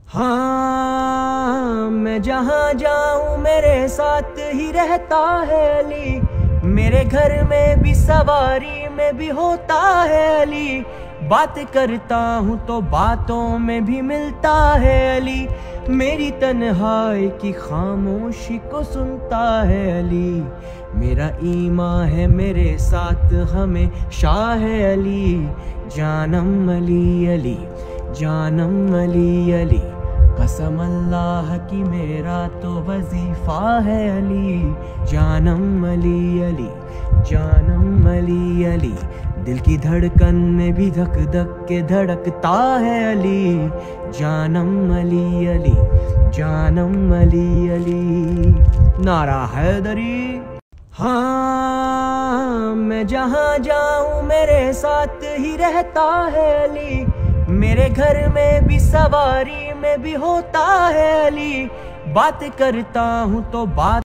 हाँ, मैं जहाँ जाऊँ मेरे साथ ही रहता है अली। मेरे घर में भी सवारी में भी होता है अली। बात करता हूँ तो बातों में भी मिलता है अली। मेरी तन्हाई की खामोशी को सुनता है अली। मेरा ईमान है मेरे साथ हमेशा है अली। जानम अली अली, जानम अली अली, कसम अल्लाह की मेरा तो वजीफा है अली। जानम अली अली, जानम अली अली, दिल की धड़कन में भी धक धक के धड़कता है अली। जानम अली अली, जानम अली अली, नारा हैदरी। हाँ, मैं जहाँ जाऊँ मेरे साथ ही रहता है अली। मेरे घर में भी सवारी में भी होता है अली। बात करता हूँ तो बात